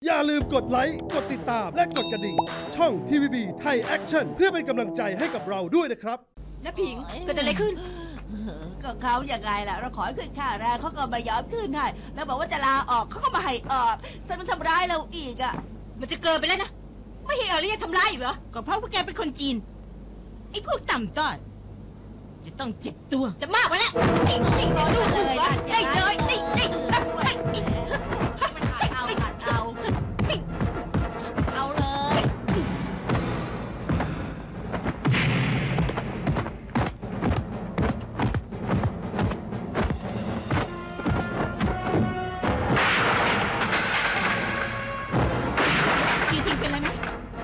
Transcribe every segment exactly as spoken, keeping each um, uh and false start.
อย่าลืมกดไลค์กดติดตามและกดกระดิ่งช่อง ที วี บี ไทยแอคชั่นเพื่อเป็นกำลังใจให้กับเราด้วยนะครับน้าผิงเกิดอะไรขึ้นก็เขาอย่างไงล่ะเราขอให้ขึ้นค่าแรงเขาก็ไม่ยอมขึ้นให้แล้วบอกว่าจะลาออกเขาก็มาให้ออกซะมันทำร้ายเราอีกอ่ะมันจะเกินไปแล้วนะไม่ให้ออกแล้วยังทำร้ายอีกเหรอก็เพราะว่าแกเป็นคนจีนไอ้พวกต่ำต้อยจะต้องเจ็บตัวจะมากไปแล้วไอ้ไอ้รอดูเลยได้เลยไอ้ไอ้ไอ้เอาเอาเอาเลยจริงๆเป็นไรไหม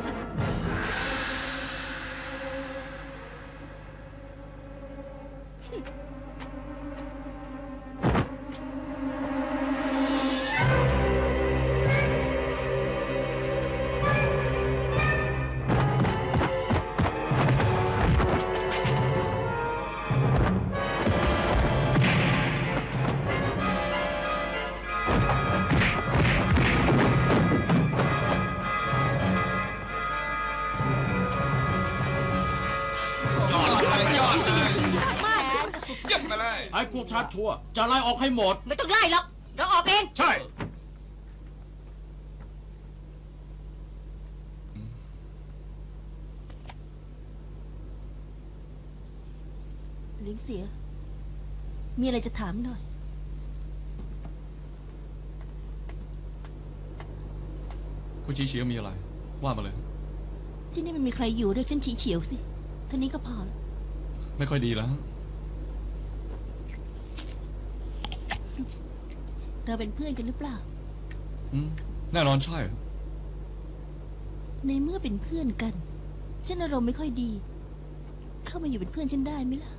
ไอ้พวกชาติชั่วจะไล่ออกให้หมดไม่ต้องไล่หรอกเราออกเองใช่เลี้ยงเสียมีอะไรจะถามหน่อยคุณชี้เฉียวมีอะไรว่ามาเลยที่นี่มันมีใครอยู่ด้วยฉันชี้เฉียวสิเท่านี้ก็พอแล้วไม่ค่อยดีแล้วเราเป็นเพื่อนกันหรือเปล่าอืมแน่นอนใช่ในเมื่อเป็นเพื่อนกันฉันอารมณ์ไม่ค่อยดีเข้ามาอยู่เป็นเพื่อนฉันได้ไหมล่ะ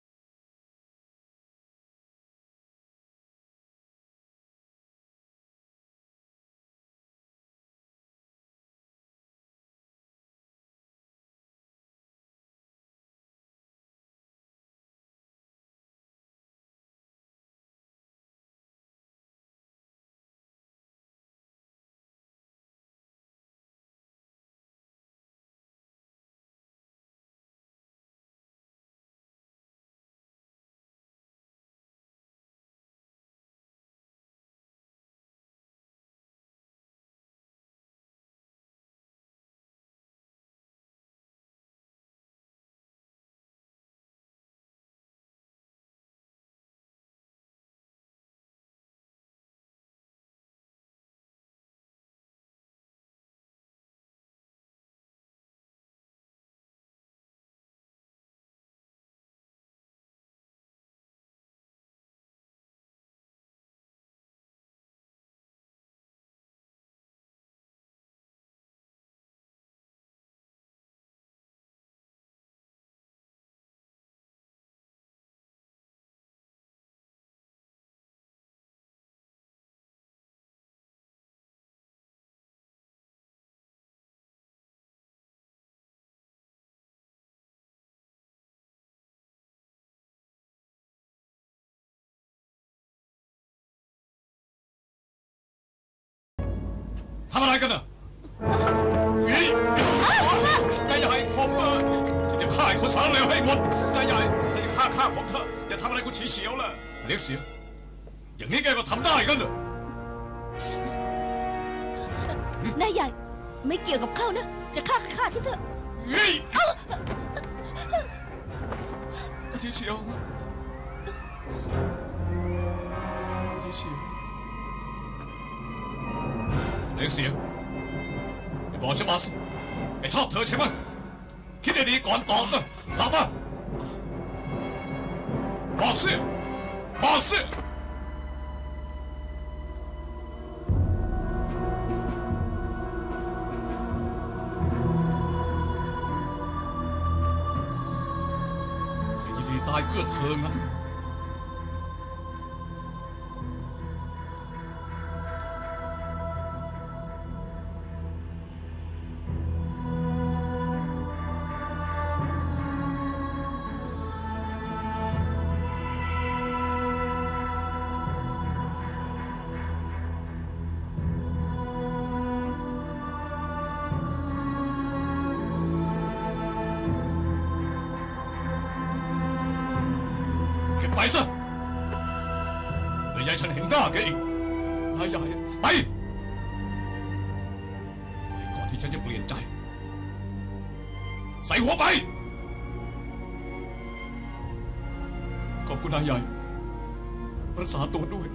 ทำอะไรกันน่ะนี่นายใหญ่ผมเออฉันจะฆ่าไอ้คนสารเลวให้หมดนายใหญ่ถ้าจะฆ่าฆ่าผมเถอะอย่าทำอะไรคุณฉีเฉียวล่ะเล็กเสียอย่างนี้แกก็ทำได้กันเหรอนายใหญ่ไม่เกี่ยวกับเขานะจะฆ่าฆ่าฉันเถอะนี่คุณฉีเฉียวคุณฉีเฉียวเล็กเสียไอ้บอกฉันมาสิแกชอบเธอใช่ไหมคิดให้ดีก่อนตอบนะตอบมาบอกสิบอกสิแกยินดีตายเพื่อเธองั้นไปซะแล้วยายฉันเห็นหน้าแกอีกนายใหญ่ไปไปก่อนที่ฉันจะเปลี่ยนใจใส่หัวไปขอบคุณนายใหญ่รักษาตัวด้วย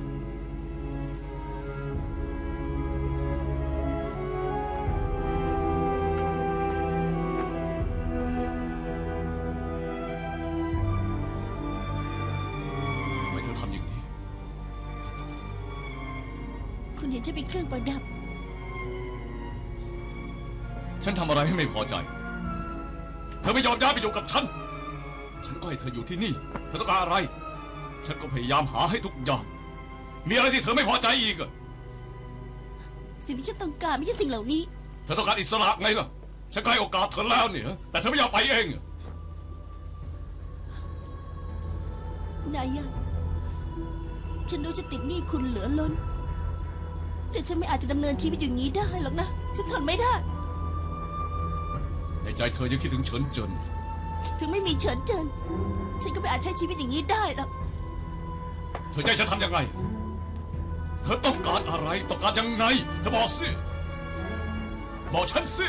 ทำไมเธอทำอย่างนี้คุณเห็นฉันเป็นเครื่องประดับฉันทำอะไรให้ไม่พอใจเธอไม่ยอมย้ายไปอยู่กับฉันฉันก็ให้เธออยู่ที่นี่เธอต้องการอะไรฉันก็พยายามหาให้ทุกอย่างมีอะไรที่เธอไม่พอใจอีกอะสิ่งที่ฉันต้องการไม่ใช่สิ่งเหล่านี้เธอต้องการอิสระไงล่ะฉันก็ให้โอกาสเธอแล้วเนี่ยแต่เธอไม่ยอมไปเองอะนายยังฉันรู้จะติดหนี้คุณเหลือล้น แต่ฉันไม่อาจจะดำเนินชีวิตอย่างนี้ได้หรอกนะ ฉันทนไม่ได้ในใจเธอยังคิดถึงเฉินเจินถึงไม่มีเฉินเจิน ฉันก็ไม่อาจใช้ชีวิตอย่างนี้ได้หรอกเธอจะให้ฉันทำยังไงเธอต้องการอะไรต้องการยังไงเธอบอกสิบอกฉันสิ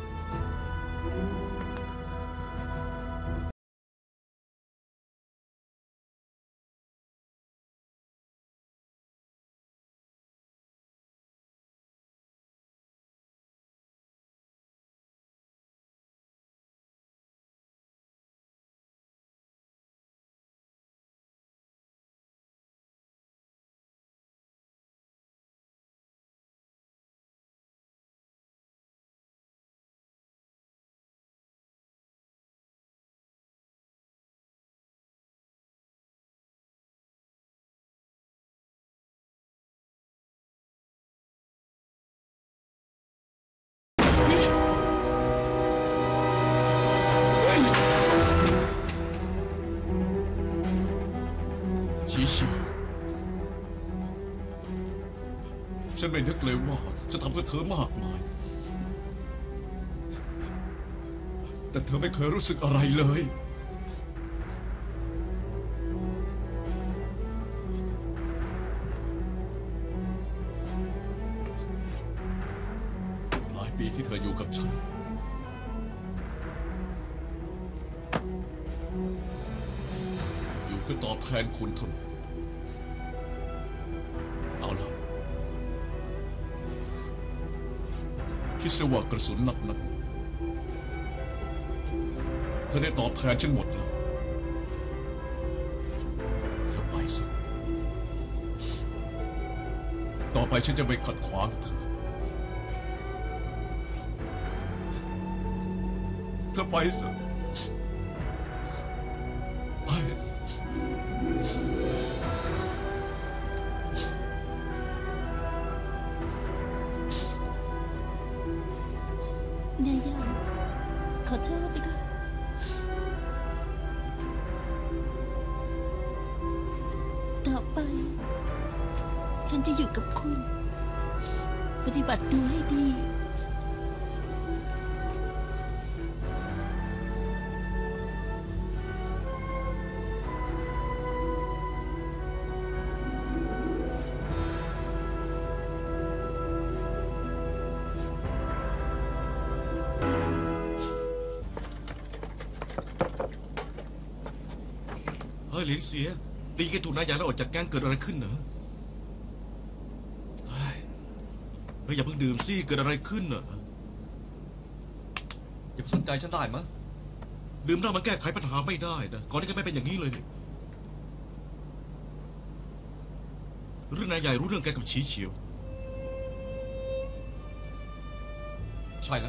ชีเฉียวฉันไม่นึกเลยว่าจะทำเพื่อเธอมากมายแต่เธอไม่เคยรู้สึกอะไรเลยหลายปีที่เธออยู่กับฉันอยู่เพื่อตอบแทนคุณเท่านั้นเอาล่ะคิดซะว่ากระสุนนัดนั้นเธอได้ตอบแทนฉันหมดแล้วเธอไปซะต่อไปฉันจะไม่ขัดขวางเธอเธอไปซะไปนายยังขอโทษนะคะ ต่อไป ฉันจะอยู่กับคุณ ปฏิบัติตัวให้ดีเฮ้ยเหลียงเสียดีแกถูกนายใหญ่แล้วออกจากแก๊งเกิดอะไรขึ้นเหรอเฮ้ยเฮ้ยอย่าเพิ่งดื่มสิเกิดอะไรขึ้นเหรออย่าไปสนใจฉันได้มะดื่มแล้วมันแก้ไขปัญหาไม่ได้นะก่อนที่จะไม่เป็นอย่างนี้เลยนี่เรื่องนายใหญ่รู้เรื่องแกกับฉีเฉียวใช่แล้ว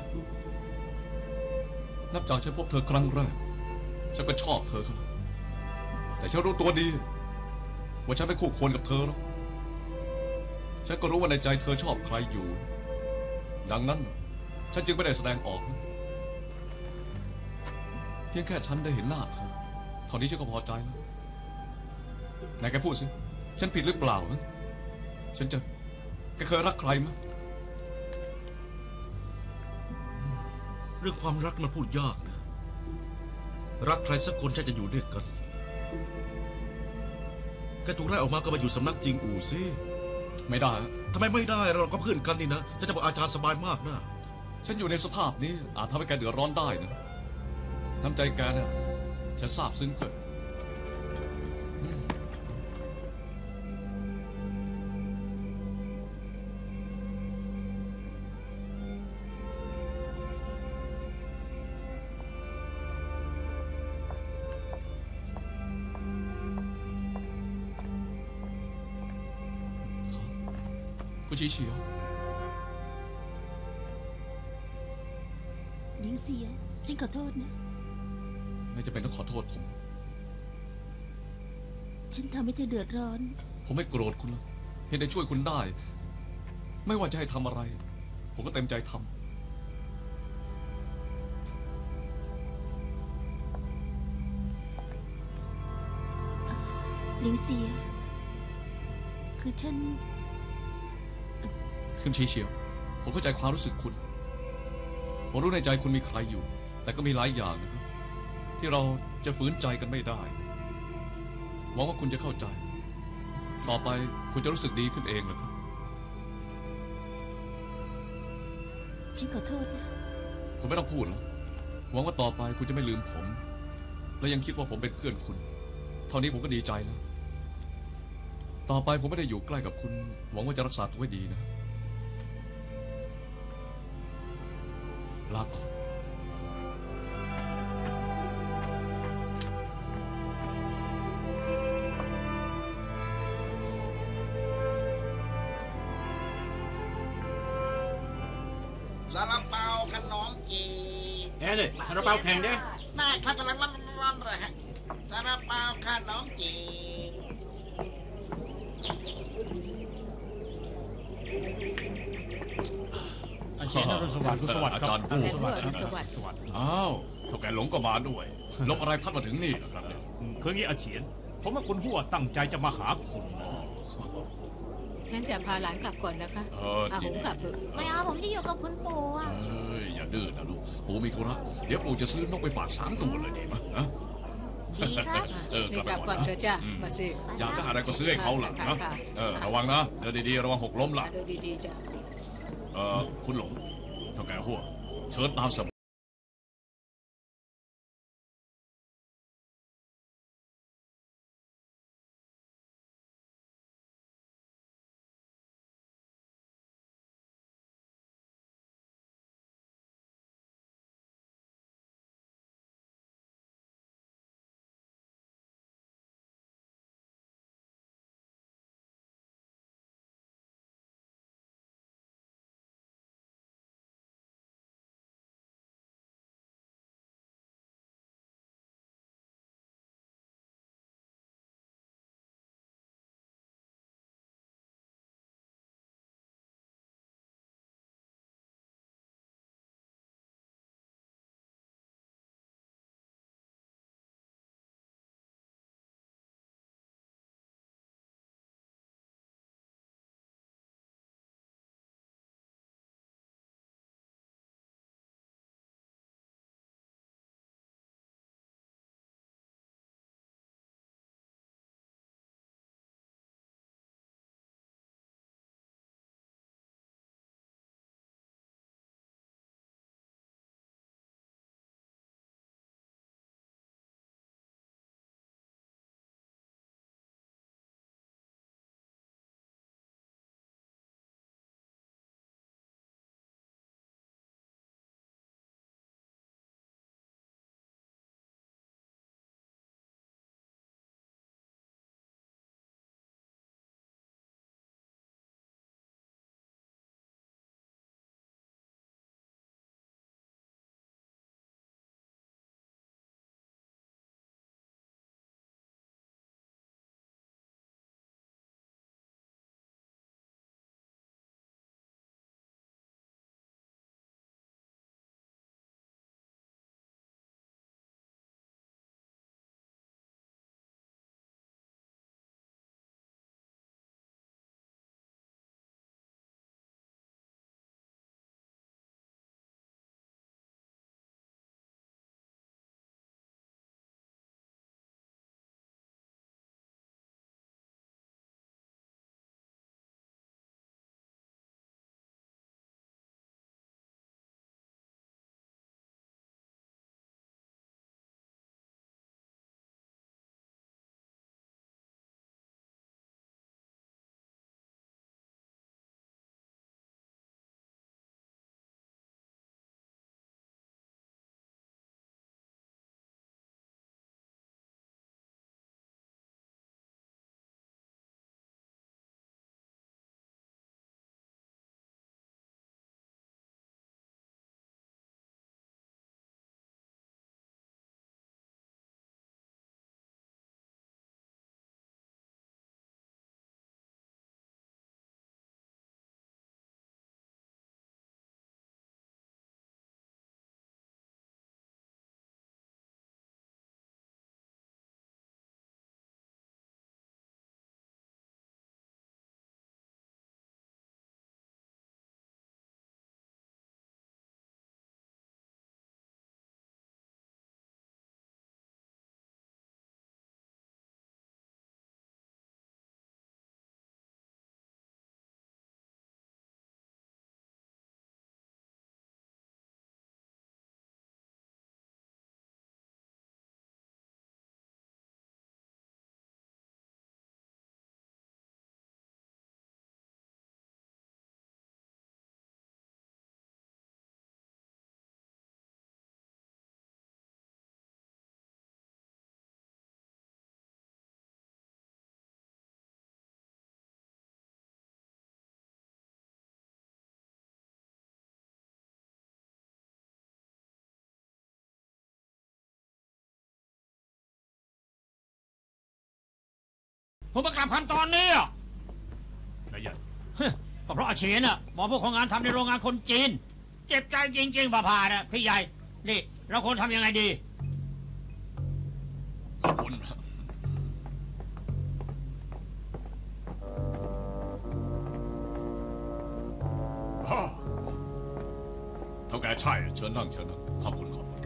นับจากฉันพบเธอครั้งแรกฉันก็ชอบเธอครับแต่ฉันรู้ตัวดีว่าฉันไม่คู่ควรกับเธอหรอกฉันก็รู้ว่าในใจเธอชอบใครอยู่ ดังนั้นฉันจึงไม่ได้แสดงออกนะเพียงแค่ฉันได้เห็นหน้าเธอเท่านี้ฉันก็พอใจแล้วไหนแกพูดสิฉันผิดหรือเปล่านะฉันจะแกเคยรักใครมั้ยเรื่องความรักมันพูดยากนะรักใครสักคนถ้าจะอยู่ด้วยกันแกถูกไล่ออกมาก็มาอยู่สำนักจริงอู่ซิไม่ได้ทำไมไม่ได้เราก็เพื่อนกันนี่นะฉันจะบอกอาจารย์สบายมากนะฉันอยู่ในสภาพนี้อาจทำให้แกเดือดร้อนได้นะน้ำใจแกเนี่ยฉันซาบซึ้งเกินคุณชีเฉียวหลิงเสียฉันขอโทษนะไม่จะเป็นต้องขอโทษผมฉันทำให้เธอเดือดร้อนผมไม่โกรธคุณหรอกเพียงแต่ช่วยคุณได้ ไม่ว่าจะให้ทำอะไร ผมก็เต็มใจทำหลิงเสีย คือฉันคุณชีเฉียว ผมเข้าใจความรู้สึกคุณ ผมรู้ในใจคุณมีใครอยู่ แต่ก็มีหลายอย่างนะครับ ที่เราจะฝืนใจกันไม่ได้ หวังว่าคุณจะเข้าใจ ต่อไปคุณจะรู้สึกดีขึ้นเองนะครับฉันขอโทษนะคุณไม่ต้องพูดแล้วหวังว่าต่อไปคุณจะไม่ลืมผม และยังคิดว่าผมเป็นเพื่อนคุณ เท่านี้ผมก็ดีใจแล้ว ต่อไปผมไม่ได้อยู่ใกล้กับคุณ หวังว่าจะรักษาตัวให้ดีนะ ลาก่อนซาลาเปาขนมจีเอ้เนี่ยซาลาเปาแข่งดิได้ครับกำลังร้อนๆเลยฮะซาลาเปาขนมจีอาเชนอรุณสวัสดิ์คุณสวัสดิ์อาครัจาบรย์ผู้สวัสดิ์อรุณสวัสดิ์สวัสดิ์อ้าวเท่าแกหลงก็มาด้วย ลมอะไรพัดมาถึงนี่ล่ะครับเนี่ยคืองี้อาเฉียน ผมว่าคุณหัวตั้งใจจะมาหาคุณนะฉันจะพาหลานกลับก่อนนะคะเอออาจริหงงกลับเถอะไม่เอาผมจะอยู่กับคุณปู่อ่ะเอ้ยอย่าดื้อนะลูกปู่มีธุระเดี๋ยวปู่จะซื้อนกไปฝากสามตัวเลยดีมั้ยนะดีครับเออนี่กลับกไปลับก่ก่ออน นนะเถอะจ้ะมาสิอยากได้อะไรก็ซื้อให้เขาล่ะค่ะนะค่ะเออระวังนะเดินดีๆระวังหกล้มล่ะดูดีๆจ้ะเออคุณหลงเท่าแกหัวเชิญตามสบายผมมากลับคำตอนนี้อ่ะนายใหญ่ก็เพราะอาเฉียนอ่ะบอกพวกคนงานทำในโรงงานคนจีน เจ็บใจจริงๆผ่าผ่านะพี่ใหญ่นี่เราควรทำยังไงดีขอบคุณนะอ้าวเท่าแกใช่เชิญนั่งเชิญนั่งขอบคุณขอบคุณ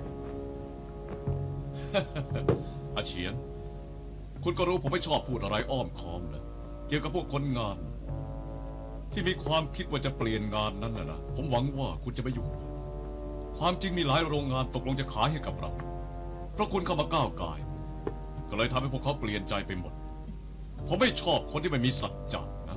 อาเฉียน คุณก็รู้ผมไม่ชอบพูดอะไรอ้อมค้อมนะเกี่ยวกับพวกคนงาน ที่มีความคิดว่าจะเปลี่ยนงานนั้นนะนะผมหวังว่าคุณจะไม่ยุ่งด้วยความจริงมีหลายโรงงานตกลงจะขายให้กับเรา เพราะคุณเข้ามาก้าวก่าย ก็เลยทำให้พวกเขาเปลี่ยนใจไปหมด ผมไม่ชอบคนที่ไม่มีสัจจะนะ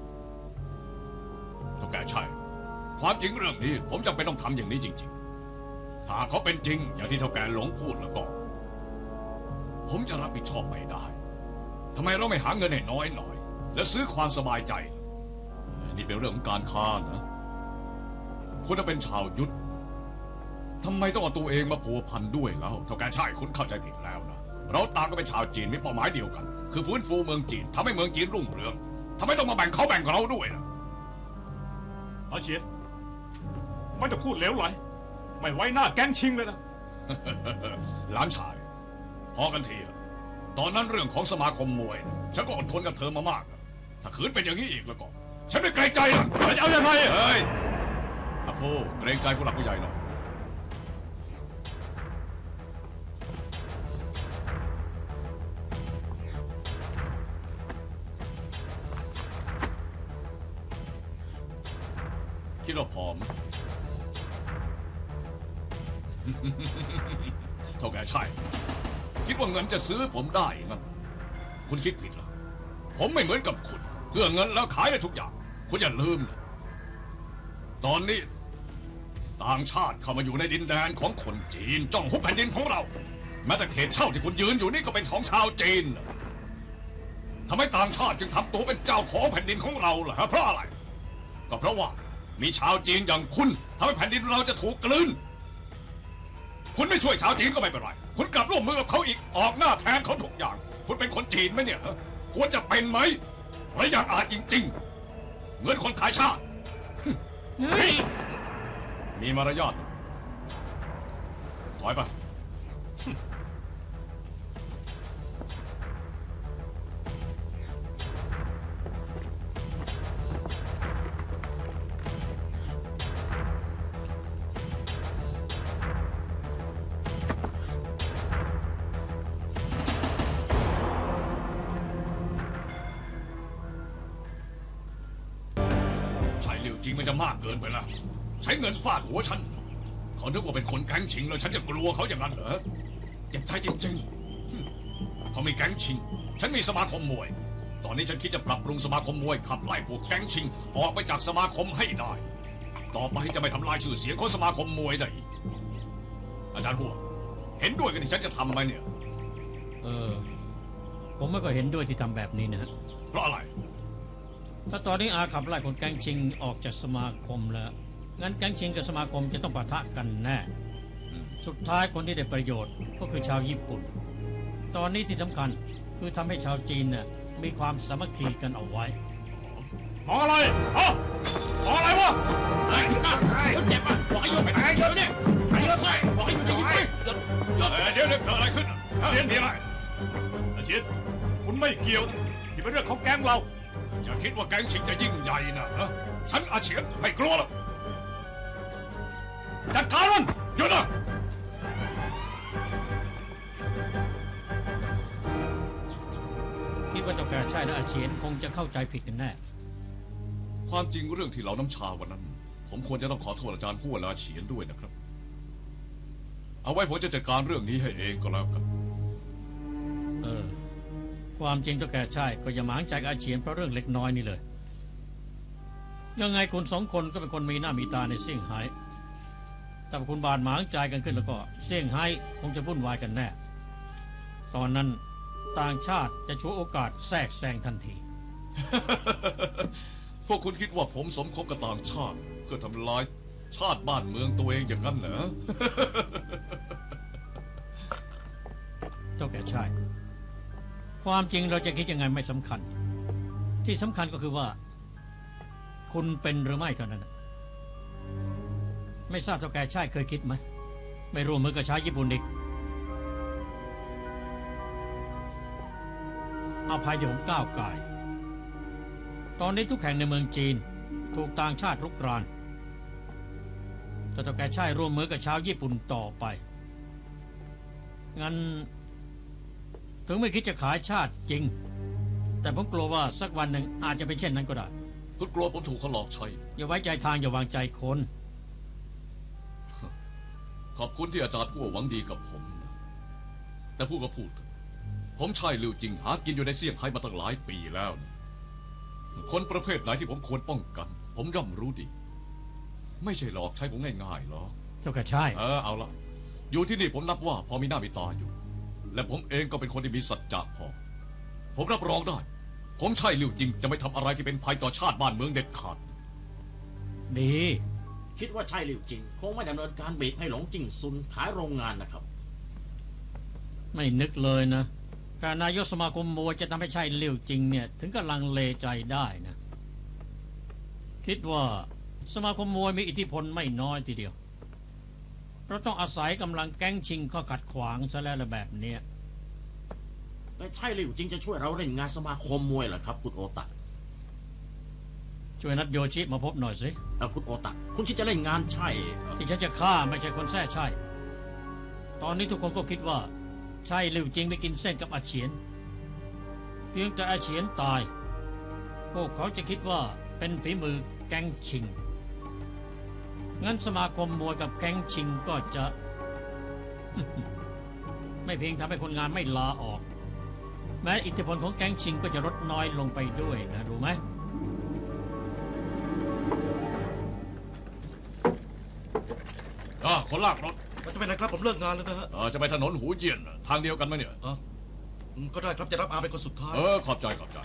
ถ้าแกใช่ ความจริงเรื่องนี้ ผมจำเป็นต้องทำอย่างนี้จริงๆ ถ้าเขาเป็นจริง อย่างที่เท่าแกหลงพูดแล้วก็ ผมจะรับผิดชอบไม่ได้ทำไมเราไม่หาเงินให้น้อยหน่อย และซื้อความสบายใจนี่เป็นเรื่องของการค้านะคุณจะเป็นชาวยุทธทำไมต้องเอาตัวเองมาผัวพันด้วยแล้วเท่าแกใช่คุณเข้าใจผิดแล้วนะเราต่างก็เป็นชาวจีนมีเป้าหมายเดียวกัน คือฟื้นฟูเมืองจีนทำให้เมืองจีนรุ่งเรืองทำไมต้องมาแบ่งเขาแบ่งเราด้วยนะอาเฉียนไม่ต้องพูดเหลวไหลไม่ไว้หน้าแก๊งชิงเลยนะหลานชายพอกันทีตอนนั้นเรื่องของสมาคมมวยฉันก็อดทนกับเธอมามากถ้าขืนเป็นอย่างนี้อีกแล้วก็ฉันไม่เกรงใจนะจะเอายังไงเฮ้ยอาโฟเกรงใจผู้หลักผู้ใหญ่หน่อยคิดว่าพอไหม เท่าแกใช่คิดว่าเงินจะซื้อผมได้งั้นคุณคิดผิดแล้วผมไม่เหมือนกับคุณเพื่อเงินแล้วขายได้ทุกอย่างคุณอย่าลืมนะตอนนี้ต่างชาติเข้ามาอยู่ในดินแดนของคนจีนจ้องหุบแผ่นดินของเราแม้แต่เขตเช่าที่คุณยืนอยู่นี่ก็เป็นของชาวจีนทำไมต่างชาติจึงทำตัวเป็นเจ้าของแผ่นดินของเราล่ะฮะเพราะอะไรก็เพราะว่ามีชาวจีนอย่างคุณทำให้แผ่นดินเราจะถูกกลืนคุณไม่ช่วยชาวจีนก็ไม่เป็นไรคุณกลับร่วมมือกับเขาอีกออกหน้าแทนเขาทุกอย่างคุณเป็นคนจีนไหมเนี่ยควรจะเป็นไหมและอย่างอาจจริงๆเหมือนคนขายชาติมีมารยาทถอยไปจริงมันจะมากเกินไปแล้วใช้เงินฟาดหัวฉันเขาคิดว่าเป็นคนแก๊งชิงแล้วฉันจะกลัวเขาอย่างนั้นเหรอเจ็บใจจริงๆเขามีแก๊งชิงฉันมีสมาคมมวยตอนนี้ฉันคิดจะปรับปรุงสมาคมมวยขับไล่พวกแก๊งชิงออกไปจากสมาคมให้ได้ต่อไปจะไม่ทำลายชื่อเสียงของสมาคมมวยได้อีกอาจารย์หัวเห็นด้วยกันที่ฉันจะทำไหมเนี่ยเออผมไม่ก็เห็นด้วยที่ทำแบบนี้นะฮะเพราะอะไรถ้าตอนนี้อาขับไล่คนแก๊งชิงออกจากสมาคมแล้วงั้นแก๊งชิงกับสมาคมจะต้องปะทะกันแน่สุดท้ายคนที่ได้ประโยชน์ก็คือชาวญี่ปุ่นตอนนี้ที่สำคัญคือทำให้ชาวจีนน่ะมีความสามัคคีกันเอาไว้มองอะไรฮะมองอะไรวะไอ้เจ็บอ่ะบอกให้หยุดไปไหนหยุดเนี่ยไอ้หยุดสิบอกให้หยุดหยุดหยุดหยุดเดี๋ยวเดี๋ยวเกิดอะไรขึ้นเชียนมีอะไรเชียนคุณไม่เกี่ยวนี่เป็นเรื่องของแก๊งเราอย่าคิดว่าแก๊งชิงจะยิ่งใหญ่นะฉันอาเฉียนไม่กลัวหรอกจัดการมันหยุดนะคิดว่าเจ้าแก่ใช่และอาเฉียนคงจะเข้าใจผิดกันแน่ความจริงเรื่องที่เราน้ำชาวันนั้นผมควรจะต้องขอโทษอาจารย์หัวและอาเฉียนด้วยนะครับเอาไว้ผมจะจัดการเรื่องนี้ให้เองก็แล้วกันเออความจริงเจ้าแก่ใช่ก็อย่าหมางใจอาเฉียนเพราะเรื่องเล็กน้อยนี่เลยยังไงคุณสองคนก็เป็นคนมีหน้ามีตาในเซี่ยงไฮ้ถ้าคุณบาดหมางใจกันขึ้นแล้วก็เซี่ยงไฮ้คงจะวุ่นวายกันแน่ตอนนั้นต่างชาติจะฉวยโอกาสแทรกแซงทันทีพวกคุณคิดว่าผมสมคบกับต่างชาติเพื่อทำลายชาติบ้านเมืองตัวเองอย่างนั้นเหรอเจ้าแก่ใช่ความจริงเราจะคิดยังไงไม่สำคัญ ที่สำคัญก็คือว่า คุณเป็นหรือไม่เท่านั้นน่ะไม่ทราบเท่าแก่ชายเคยคิดไหมไม่ร่วมมือกับชายญี่ปุ่นอีกอภัยที่ผมก้าวก่าย ตอนนี้ทุกแห่งในเมืองจีนถูกต่างชาติรุกรานแต่เท่าแก่ชายร่วมมือกับชาวญี่ปุ่นต่อไปงั้นถึงไม่คิดจะขายชาติจริงแต่ผมกลัวว่าสักวันหนึ่งอาจจะเป็นเช่นนั้นก็ได้คุณกลัวผมถูกเขาหลอกใช้อย่าไว้ใจทางอย่าวางใจคนขอบคุณที่อาจารย์ผู้หวังดีกับผมนะแต่พูดก็พูด ผมชายลิวจริงหากินอยู่ในเซี่ยงไฮ้มาตั้งหลายปีแล้วนะคนประเภทไหนที่ผมควรป้องกัน ผมย่อมรู้ดี ไม่ใช่หลอกใช้ผมง่ายๆหรอกเจ้าก็ใช่เออเอาละอยู่ที่นี่ผมนับว่าพอมีหน้ามีตาอยู่ และผมเองก็เป็นคนที่มีสัจจะพอ ผมรับรองได้ ผมชายลิวจริงจะไม่ทำอะไรที่เป็นภัยต่อชาติบ้านเมืองเด็ดขาดดีคิดว่าใช่หรือจริง คงไม่ดำเนินการบีบให้หลงจิ้งซุนขายโรงงานนะครับไม่นึกเลยนะการนายกสมาคมมวยจะทำให้ใช่เลี้ยวจริงเนี่ยถึงกับลังเลใจได้นะ คิดว่าสมาคมมวยมีอิทธิพลไม่น้อยทีเดียวเราต้องอาศัยกำลังแก๊งชิงเข้าขัดขวางซะแล้วละแบบเนี้ยแต่ใช่หรือจริงจะช่วยเราเล่นงานสมาคมมวยเหรอครับคุณโอตะช่วยนัดโยชิมาพบหน่อยสิเออคุณโอตะคุณคิดจะเล่นงานใช่เอ่อที่ฉันจะฆ่าไม่ใช่คนแท้ใช่ ตอนนี้ทุกคนก็คิดว่าใช่หรือจริงไปกินเส้นกับอาเฉียน เพียงแต่อาเฉียนตาย พวกเขาจะคิดว่าเป็นฝีมือแก๊งชิง งั้นสมาคมมวยกับแก๊งชิงก็จะ ไม่เพียงทำให้คนงานไม่ลาออก แม้อิทธิพลของแก๊งชิงก็จะลดน้อยลงไปด้วยนะรู้ไหมอ่ะคนลากรถมันจะเป็นไรครับผมเลิกงานแล้วนะฮะเออจะไปถนนหูเจียนน่ะทางเดียวกันไหมเนี่ยอ๋ออืมก็ได้ครับจะรับอาเป็นคนสุดท้ายเออ ขอบใจ ขอบใจ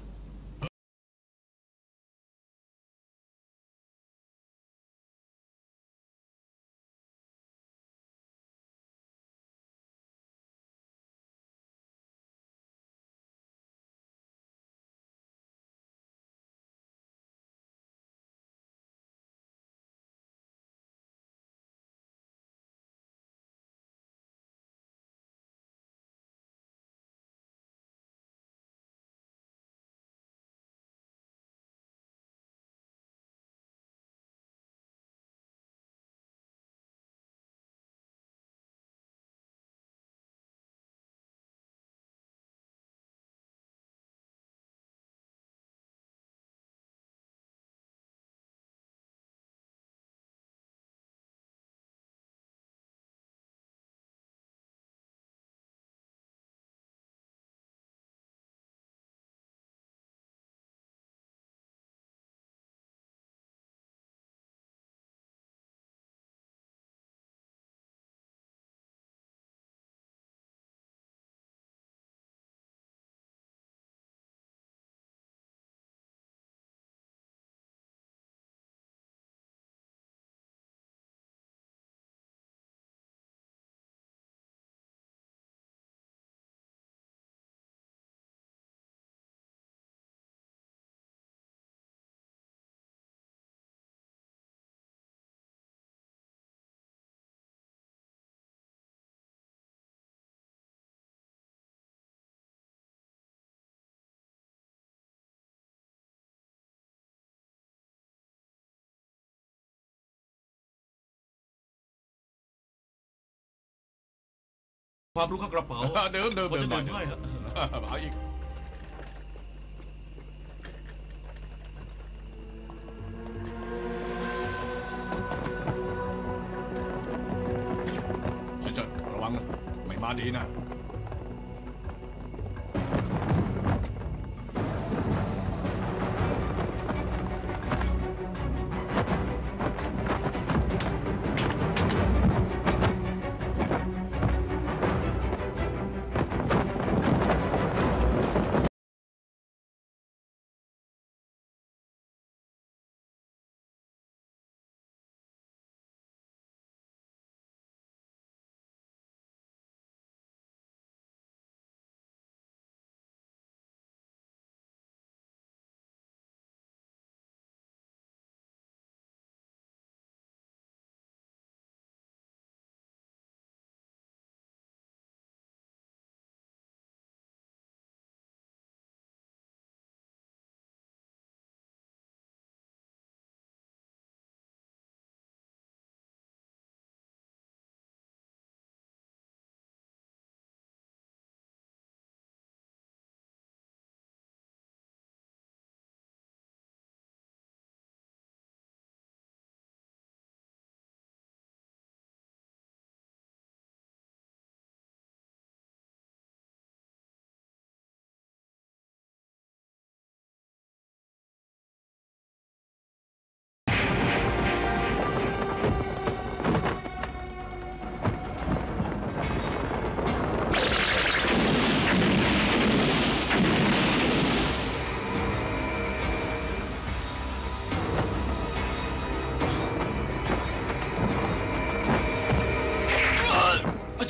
ความรู้เข้ากระเป๋าเดิมเดิมผมเดิจะมเดิมาน เดิมให้ฮะเอาอีกเชิญๆระวังนะไม่มาดีนะ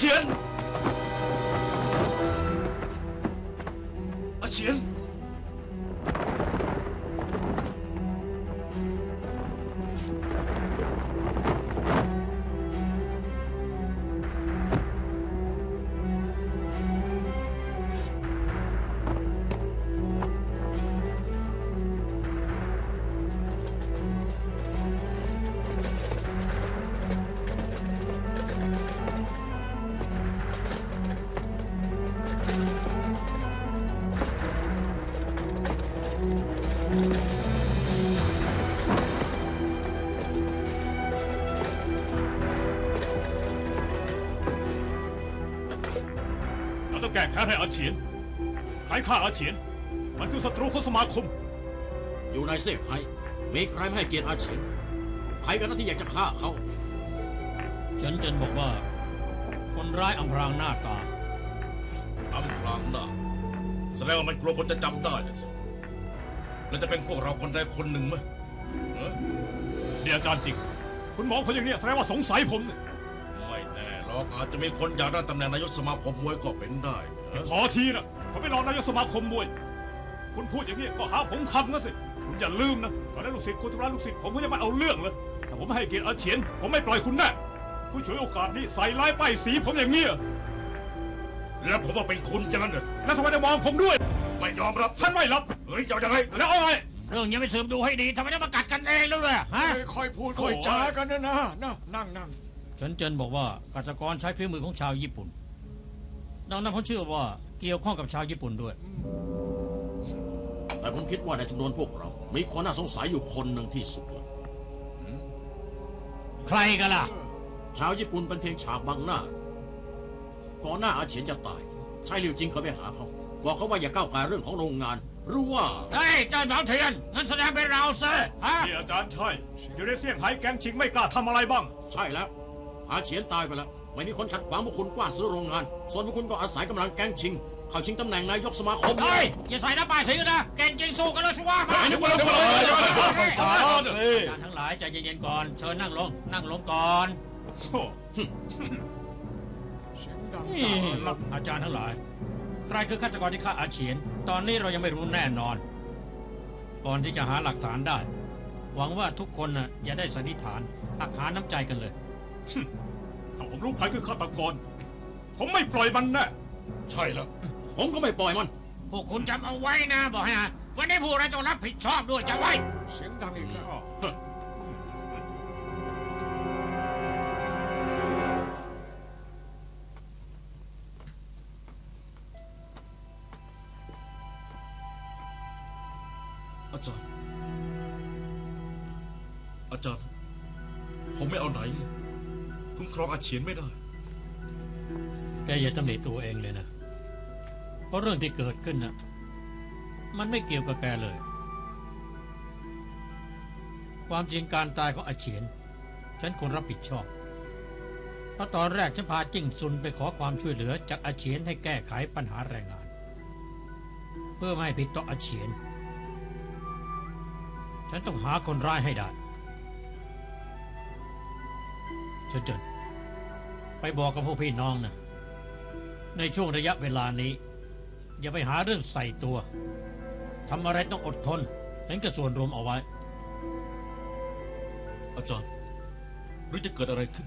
เฉียนอาเฉียนเราต้องแก้แค้นให้อาเฉียนใครฆ่าอาเฉียนมันคือศัตรูของสมาคมอยู่ในเซี่ยงไฮ้มีใครไม่ให้เกียรติอาเฉียนใครกันนะที่อยากจะฆ่าเขาเฉินเจินบอกว่าคนร้ายอำพรางหน้าตาอำพรางหน้าแสดงว่ามันกลัวคนจะจำได้นะสิแล้วจะเป็นพวกเราคนใดคนหนึ่งไหมเนี่ยอาจารย์จริงคุณหมอคนอย่างนี้แสดงว่าสงสัยผมเนี่ยไม่แน่หรอกอาจจะมีคนอยากได้ตำแหน่งนายกสมาคมมวยก็เป็นได้ขอทีนะผมไม่รอนายกสมาคมมวยคุณพูดอย่างนี้ก็หาผมทำนะสิคุณอย่าลืมนะตอนนั้นลูกศิษย์คุณทำร้ายลูกศิษย์ผมก็ยังไม่เอาเรื่องเลยแต่ผมไม่ให้เกียรติอาเฉียนผมไม่ปล่อยคุณแน่คุณช่วยโอกาสนี้ใส่ร้ายป้ายสีผมอย่างนี้แล้วผมว่าเป็นคุณจังนั้นเหรอแล้วทำไมจะมองผมด้วยไม่ยอมรับฉันไม่รับเฮ้ยจะยังไงแล้วเอาไงเรื่องยังไม่สืบดูให้ดีทำไมต้องมากัดกันเองแล้วเลยฮะค่อยพูดค่อยจากันนะนะนั่งนั่งเฉินเจินบอกว่าฆาตกรใช้ฝีมือของชาวญี่ปุ่นดังนั้นเขาเชื่อว่าเกี่ยวข้องกับชาวญี่ปุ่นด้วยแต่ผมคิดว่าในจำนวนพวกเรามีคนน่าสงสัยอยู่คนหนึ่งที่สุดเลยใครกันล่ะชาวญี่ปุ่นเป็นเพียงฉากบังหน้าก่อนหน้าอาเฉียนจะตายชายหลิวจิงเคยไปหาเขาบอกเขาว่าอย่าก้าวไก่เรื่องของโรงงานหรือว่าเฮ้ยเจ้าเหมาเทียนงั้นแสดงเป็นเราเซ่ฮะนี่อาจารย์ใช่อยู่ในเซี่ยงไฮ้แกงชิงไม่กล้าทำอะไรบ้างใช่แล้วอาเฉียนตายไปแล้วไม่มีคนขัดขวางพวกคุณกว้านซื้อโรงงานส่วนพวกคุณก็อาศัยกำลังแกงชิงเข้าชิงตำแหน่งนายกสมาคมเฮ้ยอย่าใส่หน้าป้ายสีกันนะแกงชิงสู้กันเลยชัวร์มาไม่ต้องมาเลยอาจารย์ทั้งหลายใจเย็นๆก่อนเชิญนั่งลงนั่งลงก่อนอาจารย์ทั้งหลายใครคือฆาตกรที่ฆ่าอาเฉียนตอนนี้เรายังไม่รู้แน่นอนก่อนที่จะหาหลักฐานได้หวังว่าทุกคนน่ะอย่าได้สันนิษฐานหลักฐานน้ำใจกันเลยถ้าผมรู้ใครคือฆาตกรผมไม่ปล่อยมันแน่ใช่แล้วผมก็ไม่ปล่อยมันพวกคุณจำเอาไว้นะบอกให้นะวันนี้พวกเราต้องรับผิดชอบด้วยจะไว้เสียงดังอีกแล้วอาจารย์อาจารย์ผมไม่เอาไหนคุ้มครองอาเฉียนไม่ได้แกอย่าตำหนิตัวเองเลยนะเพราะเรื่องที่เกิดขึ้นน่ะมันไม่เกี่ยวกับแกเลยความจริงการตายของอาเฉียนฉันควรรับผิดชอบเพราะตอนแรกฉันพาจิ้งซุนไปขอความช่วยเหลือจากอาเฉียนให้แก้ไขปัญหาแรงงานเพื่อไม่ให้ผิดต่ออาเฉียนฉันต้องหาคนร้ายให้ได้เฉินเจินไปบอกกับพวกพี่น้องนะในช่วงระยะเวลานี้อย่าไปหาเรื่องใส่ตัวทำอะไรต้องอดทนเห็นกับส่วนรวมเอาไว้อาจารย์หรือจะเกิดอะไรขึ้น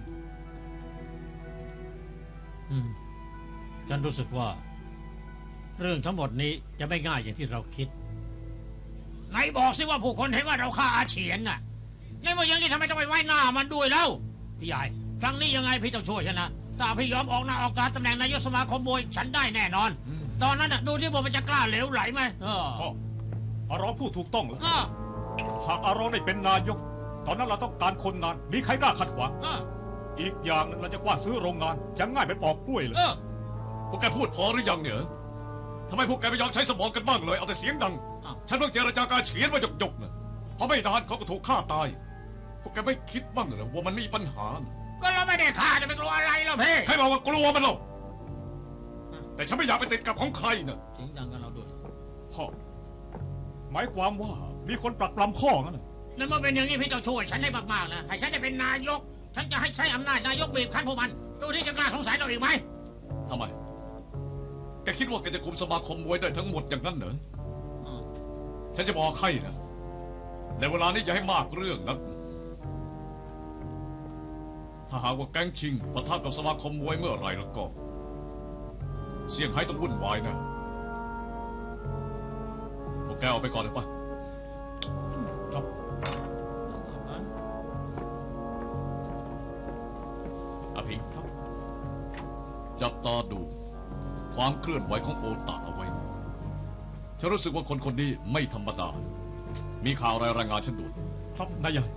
อืมฉันรู้สึกว่าเรื่องทั้งหมดนี้จะไม่ง่ายอย่างที่เราคิดไหนบอกสิว่าผู้คนเห็นว่าเราฆ่าอาเฉียนน่ะในเมื่ออย่างนี้ทำไมต้องไปไว้หน้ามันด้วยแล้วพี่ใหญ่ครั้งนี้ยังไงพี่ต้องช่วยฉันนะถ้าพี่ยอมออกหน้าออกตาตำแหน่งนายกสมาคมมวยฉันได้แน่นอนตอนนั้นน่ะดูที่ว่ามันจะกล้าเหลวไหลไหมพ่ออารองพูดถูกต้องแล้วหากอารองได้เป็นนายกตอนนั้นเราต้องการคนงานมีใครกล้าขัดขวางอีกอย่างหนึ่งเราจะกว้านซื้อโรงงานจะง่ายไปปอกกล้วยเลยพวกแกพูดพอหรือยังเนี่ยทำไมพวกแกไม่ยอมใช้สมองกันบ้างเลยเอาแต่เสียงดังฉันเพิ่งเจรจาการเฉียนมาหยกๆนะพอไม่นานเขาก็ถูกฆ่าตายพวกแกไม่คิดบ้างเหรอว่ามันมีปัญหาก็เราไม่ได้ฆ่าจะไปกลัวอะไรล่ะพี่ใครบอกว่ากลัวมันหรอกแต่ฉันไม่อยากไปติดกับของใครนะเสียงดังกันเราด้วยพ่อหมายความว่ามีคนปรักปรำพ่องั้นเหรอแล้วเมื่อเป็นอย่างนี้พี่ต้องช่วยฉันได้มากๆนะให้ฉันได้เป็นนายกฉันจะให้ใช้อำนาจนายกบีบคั้นพวกมันตู้นี้จะกล้าสงสัยเราอีกไหมทำไม แกคิดว่าแกจะคุมสมาคมมวยได้ทั้งหมดอย่างนั้นเหรอฉันจะบอกให้นะในเวลานี้อย่าให้มากเรื่องนักถ้าหากว่าแก๊งชิงปะทะกับสมาคมมวยเมื่อไรแล้วก็เสี่ยงให้ต้องวุ่นวายนะพวกแกเอาไปก่อนเลยปะครับอภิงจับตาดูความเคลื่อนไหวของโอตาเอาไว้ฉันรู้สึกว่าคนคนนี้ไม่ธรรมดามีข่าวอะไรรายงานฉันด่วนครับนายใหญ่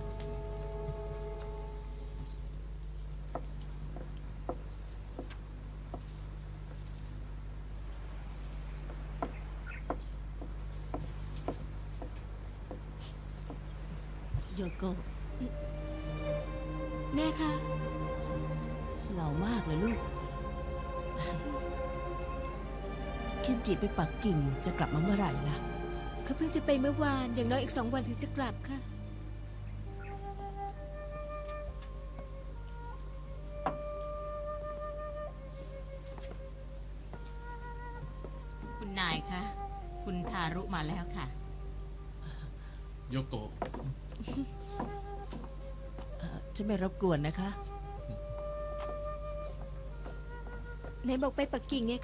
โยโกะแม่คะเหงามากเลยลูก เคนจิไปปักกิ่งจะกลับมาเมื่อไหร่ล่ะเขาเพิ่งจะไปเมื่อวานอย่างน้อยอีกสองวันถึงจะกลับค่ะคุณนายคะ คุณทารุมาแล้วค่ะโยโกะเอ่อจะไม่รบกวนนะคะไหนบอกไปปักกิ่งไงคะ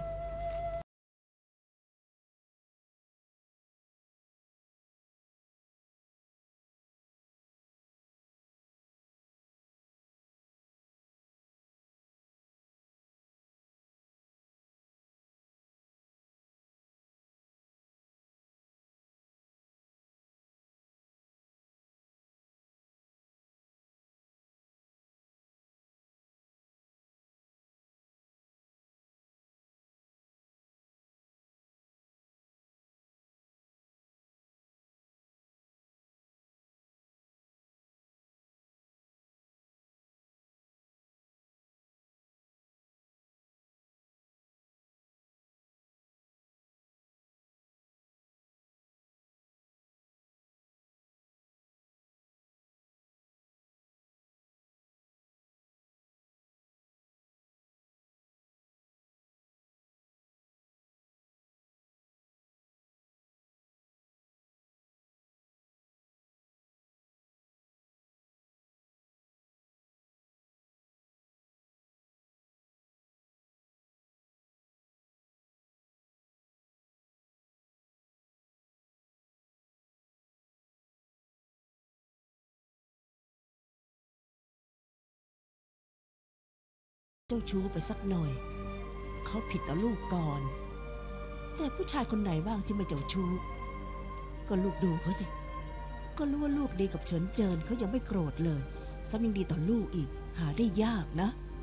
เจ้าชู้ไปสักหน่อย เขาผิดต่อลูกก่อน แต่ผู้ชายคนไหนบ้างที่ไม่เจ้าชู้ ก็ลูกดูเขาสิ ก็รู้ว่าลูกดีกับเฉินเจินเขายังไม่โกรธเลยซ้ำยังดีต่อลูกอีก หาได้ยากนะ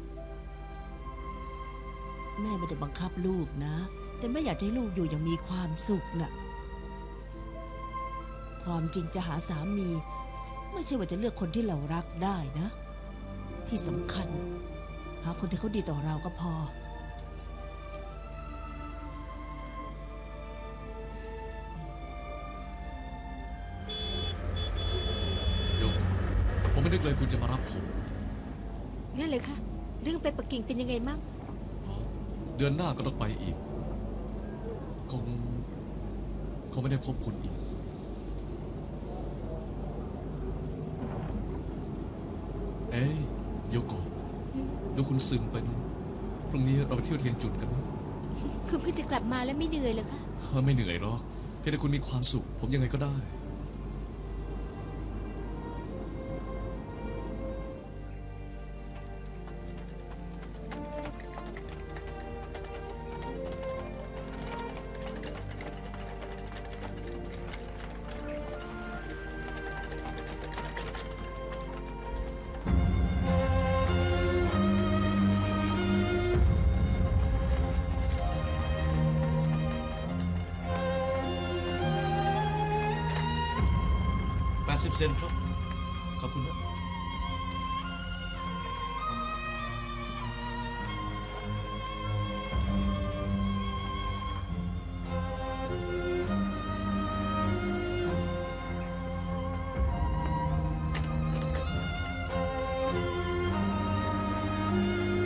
แม่ไม่ได้บังคับลูกนะ แต่แม่อยากให้ลูกอยู่อย่างมีความสุขน่ะ ความจริงจะหาสามี ไม่ใช่ว่าจะเลือกคนที่เรารักได้นะ ที่สำคัญหาคนที่เขาดีต่อเราก็พอโยโกะผมไม่นึกเลยคุณจะมารับผมงั้นเลยค่ะ เรื่องไปปักกิ่งเป็นยังไงมั่งเดือนหน้าก็ต้องไปอีก คงคงไม่ได้พบคุณอีก เอ้ยโยโกะดูคุณซึมไปนะพรุ่งนี้เราไปเที่ยวเทียนจุนกันนะคุณเพิ่งจะกลับมาแล้วไม่เหนื่อยเหรอคะไม่เหนื่อยหรอกเพียงแต่คุณมีความสุข ผมยังไงก็ได้แปดสิบเซนครับ ขอบคุณนะโ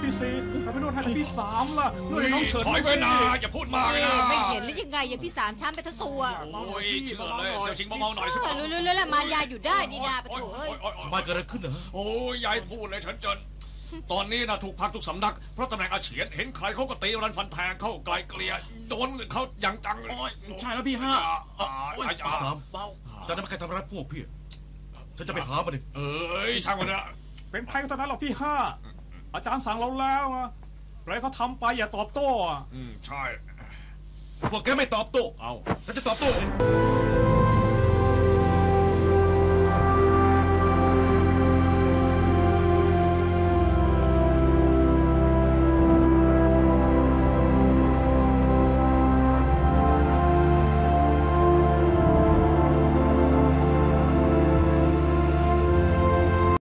ที่สี่ทำไมนวดให้แต่ที่สามล่ะนวดให้น้องเฉินถอยไปนะอย่าพูดมากเลยเอ๊นะไม่เห็นหรือยังไงอย่าพี่สามช้ำไปทั้งตัวโอ้ยเชื่อเลยเสี่ยวชิงเบาๆหน่อยสิเออรู้ๆแล้วมารยาอยู่ได้ดีนาปะโถเอ้ยมาเกิดอะไรขึ้นเหรอโอ้ยยายพูดเลยเฉินเจินตอนนี้นะถูกพักทุกสำนักเพราะตำแหน่งอาเฉียนเห็นใครเขาก็ตีรันฟันแทงเข้าไกลเกลี่ยโดนเขาอย่างจังเลยโอ้ยใช่แล้วพี่ห้าอ่าอ่าอ่าสามจากนั้นไม่ใครทำร้ายพวกพี่ฉันจะไปหามันดิเอ้ยช่างมันเถอะเป็นใครก็เท่านั้นหรอกพี่ห้าอาจารย์สั่งเราแล้วนะปล่อยเขาทำไปอย่าตอบโต้อะอืมใช่พวกแกไม่ตอบโต้เอาฉันจะตอบโต้เองโ